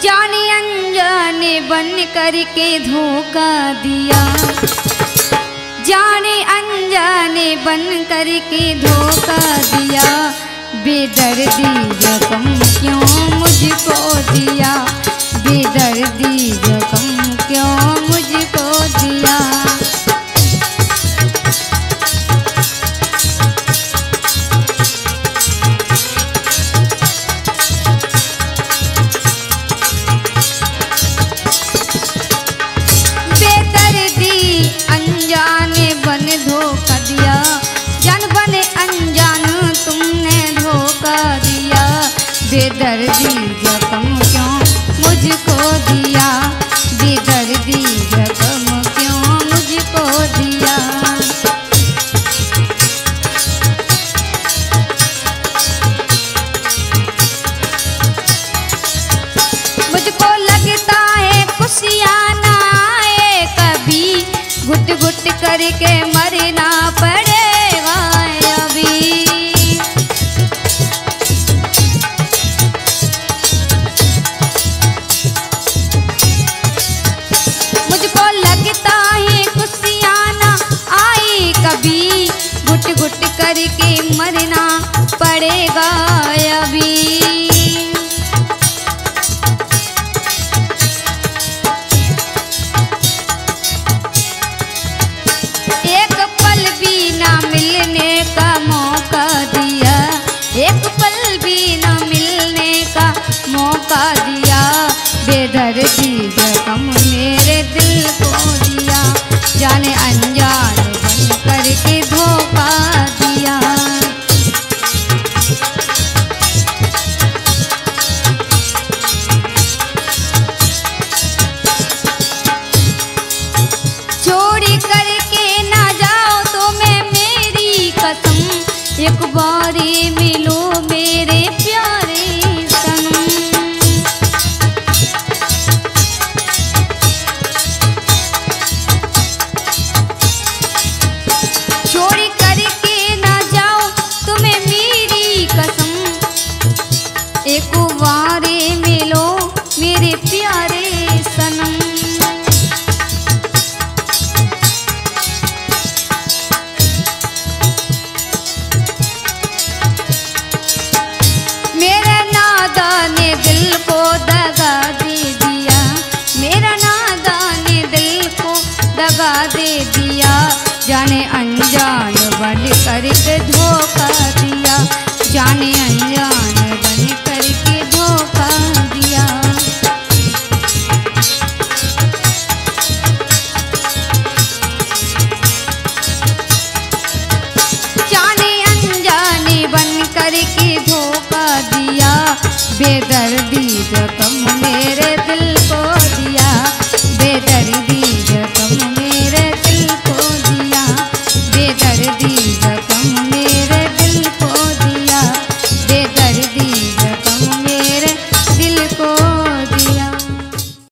जाने अनजाने बन करके धोखा दिया, जाने अनजाने बन करके धोखा दिया। बेदर्दी जख्म क्यों मुझको दिया, बेदर्दी जख्म क्यों मुझको दिया। अनजाने बन धोखा दिया, जान बने अनजान तुमने धोखा दिया। बेदर्दी जख्म क्यों मुझको दिया, बेदर्दी जख्म क्यों मुझको दिया। मुझको लगता है खुशियाँ ना आए कभी, घुट घुट करके मरना पड़ेगा अभी। मुझको लगता है खुशियाँ ना आई कभी, घुट घुट करके मरना पड़ेगा अभी। एक पल भी ना मिलने का मौका दिया, एक पल भी ना मिलने का मौका दिया। बेदर्दी जख्म मेरे दिल को दिया, जाने अनजान बन करके धोखा दिया। चोरी करके ना जाओ तो मैं मेरी कसम, एक बारी मिलो मेरे प्यारे सनम। चोरी करके ना जाओ तुम्हें मेरी कसम, एक बारी मिलो मेरे प्यारे सनम। मेरा नादान ने दिल को दगा दे दिया, मेरा नादान ने दिल को दगा दे दिया। जाने अनजान बन करके धोखा दिया, जाने